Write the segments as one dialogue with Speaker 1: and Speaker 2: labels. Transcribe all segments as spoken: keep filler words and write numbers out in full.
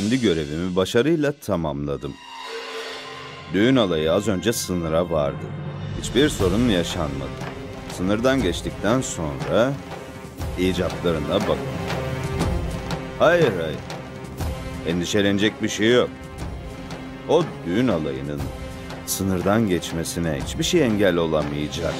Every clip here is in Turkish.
Speaker 1: kendi görevimi başarıyla tamamladım. Düğün alayı az önce sınıra vardı. Hiçbir sorun yaşanmadı. Sınırdan geçtikten sonra icaplarına bakın. Hayır hayır. Endişelenecek bir şey yok. O düğün alayının sınırdan geçmesine hiçbir şey engel olamayacak.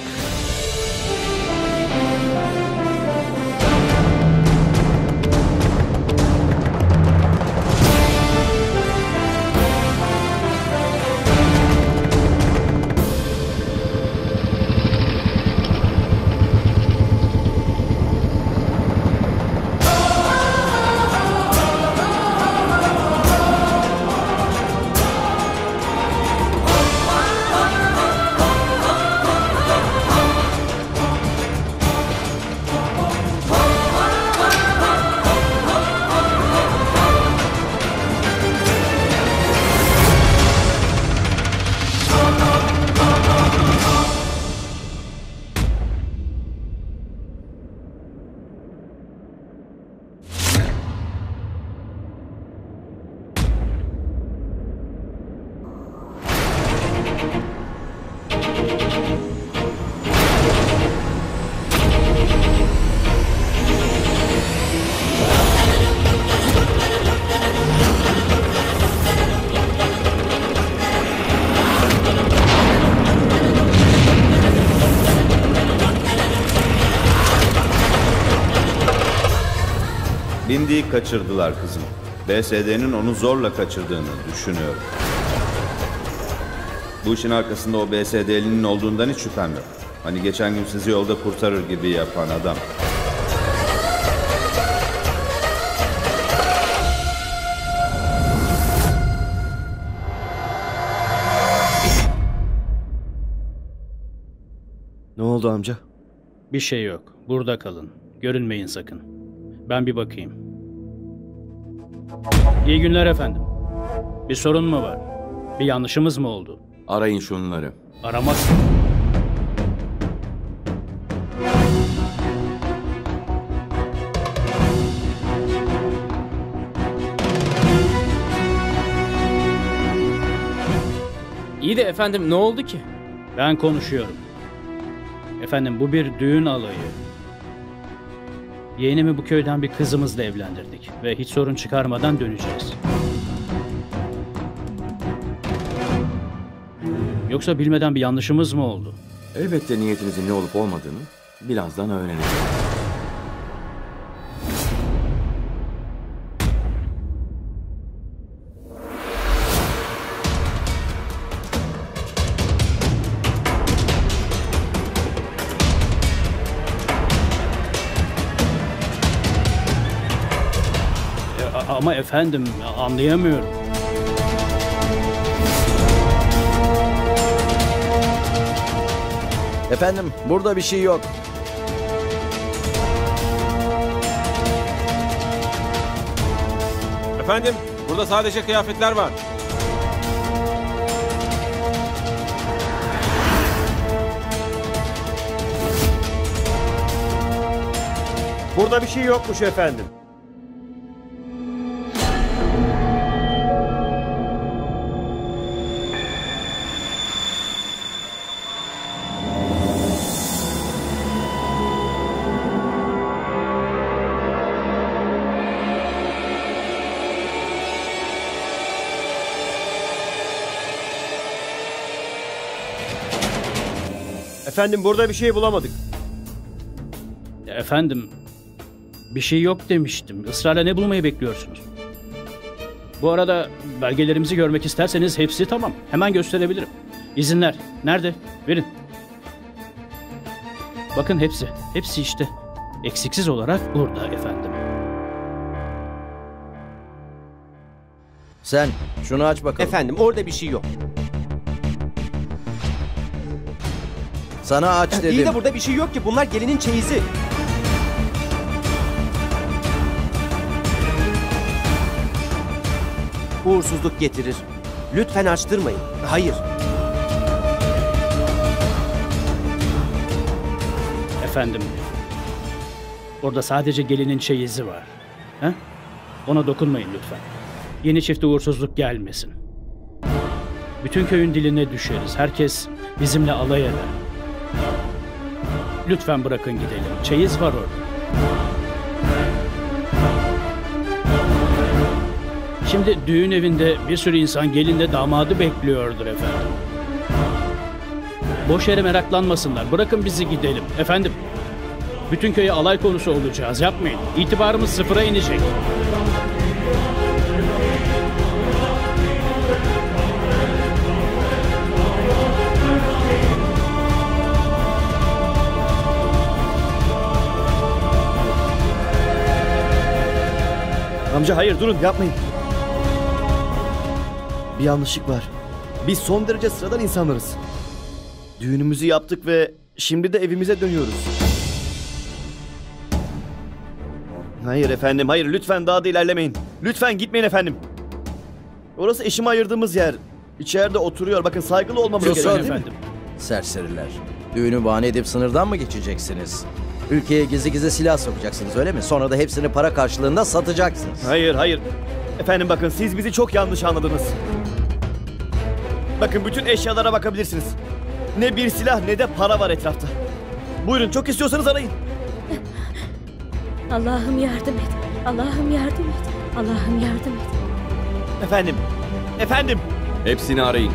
Speaker 1: Bindiği kaçırdılar kızım. B S D'nin onu zorla kaçırdığını düşünüyorum. Bu işin arkasında o B S D'linin olduğundan hiç şüphem yok. Hani geçen gün sizi yolda kurtarır gibi yapan adam.
Speaker 2: Ne oldu amca?
Speaker 3: Bir şey yok. Burada kalın. Görünmeyin sakın. Ben bir bakayım. İyi günler efendim. Bir sorun mu var? Bir yanlışımız mı oldu?
Speaker 4: Arayın şunları.
Speaker 3: Aramak.
Speaker 5: İyi de efendim ne oldu ki?
Speaker 3: Ben konuşuyorum. Efendim bu bir düğün alayı. Yeğenimi bu köyden bir kızımızla evlendirdik ve hiç sorun çıkarmadan döneceğiz. Yoksa bilmeden bir yanlışımız mı oldu?
Speaker 4: Elbette niyetinizin ne olup olmadığını birazdan öğreneceğiz.
Speaker 3: Ama efendim anlayamıyorum.
Speaker 2: Efendim burada bir şey yok.
Speaker 6: Efendim burada sadece kıyafetler var.
Speaker 7: Burada bir şey yokmuş efendim. Efendim burada bir şey bulamadık.
Speaker 3: Efendim bir şey yok demiştim. Israrla ne bulmayı bekliyorsunuz? Bu arada belgelerimizi görmek isterseniz hepsi tamam. Hemen gösterebilirim. İzinler. Nerede? Verin. Bakın hepsi. Hepsi işte. Eksiksiz olarak burada efendim.
Speaker 2: Sen şunu aç bakalım.
Speaker 7: Efendim orada bir şey yok.
Speaker 2: Sana aç dedim.
Speaker 7: İyi de burada bir şey yok ki. Bunlar gelinin çeyizi. Uğursuzluk getirir. Lütfen açtırmayın. Hayır.
Speaker 3: Efendim. Orada sadece gelinin çeyizi var. He? Ona dokunmayın lütfen. Yeni çifte uğursuzluk gelmesin. Bütün köyün diline düşeriz. Herkes bizimle alay eder. Lütfen bırakın gidelim. Çeyiz var orada. Şimdi düğün evinde bir sürü insan gelinle damadı bekliyordur efendim. Boş yere meraklanmasınlar. Bırakın bizi gidelim. Efendim, bütün köye alay konusu olacağız. Yapmayın. İtibarımız sıfıra inecek.
Speaker 2: Amca hayır, durun, yapmayın. Bir yanlışlık var. Biz son derece sıradan insanlarız. Düğünümüzü yaptık ve şimdi de evimize dönüyoruz. Hayır efendim, hayır, lütfen daha da ilerlemeyin. Lütfen gitmeyin efendim. Orası eşime ayırdığımız yer. İçeride oturuyor. Bakın, saygılı olmamız
Speaker 3: Susun
Speaker 2: gerekiyor değil mi?
Speaker 3: efendim.
Speaker 8: Serseriler. Düğünü bahane edip sınırdan mı geçeceksiniz? Ülkeye gizli gizli silah sokacaksınız, öyle mi? Sonra da hepsini para karşılığında satacaksınız.
Speaker 2: Hayır, hayır. Efendim bakın, siz bizi çok yanlış anladınız. Bakın, bütün eşyalara bakabilirsiniz. Ne bir silah ne de para var etrafta. Buyurun, çok istiyorsanız arayın.
Speaker 9: Allah'ım yardım et. Allah'ım yardım et. Allah'ım yardım et.
Speaker 2: Efendim, efendim.
Speaker 4: Hepsini arayın.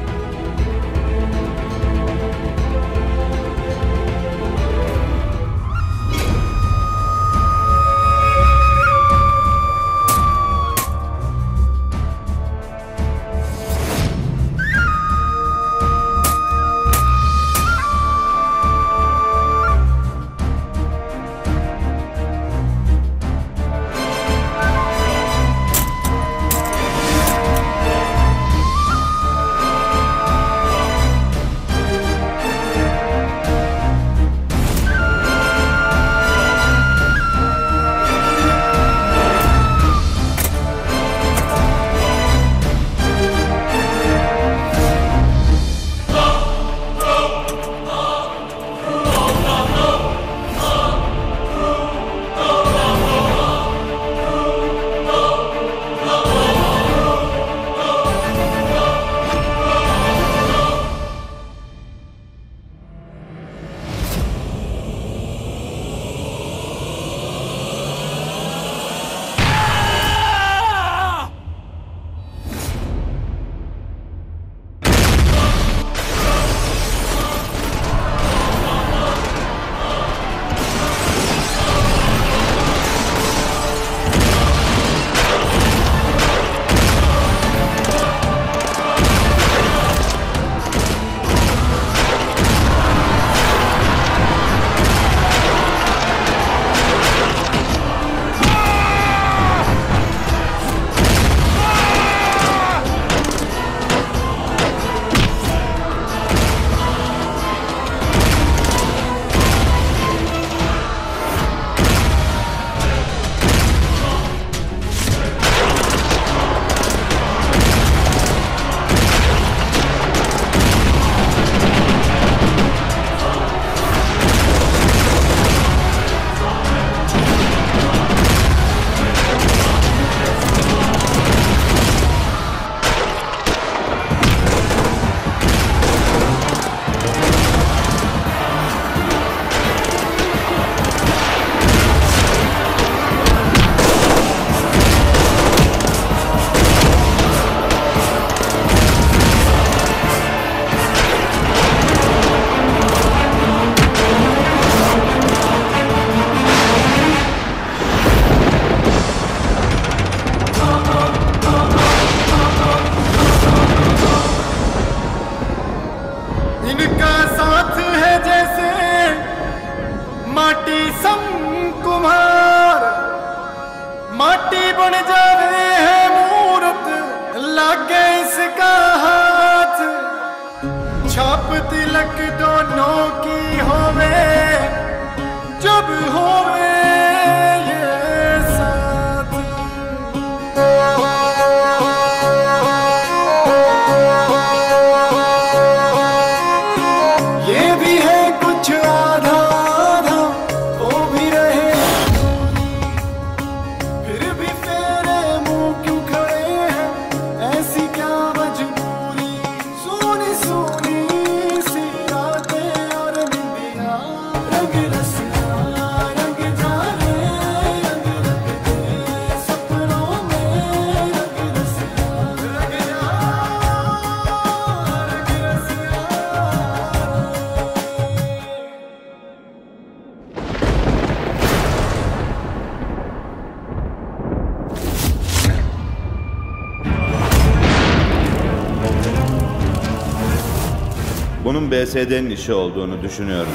Speaker 1: Bunun B S D'nin işi olduğunu düşünüyorum.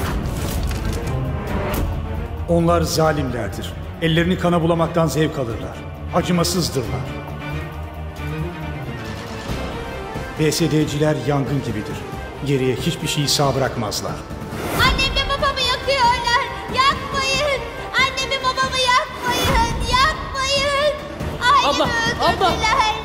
Speaker 10: Onlar zalimlerdir. Ellerini kana bulamaktan zevk alırlar. Acımasızdırlar. B S D'ciler yangın gibidir. Geriye hiçbir şeyi sağ bırakmazlar.
Speaker 11: Annemle babamı yakıyorlar. Yakmayın. Annemi babamı yakmayın. Yakmayın. Ailemi
Speaker 5: Abla, abla.
Speaker 11: öldürdüler.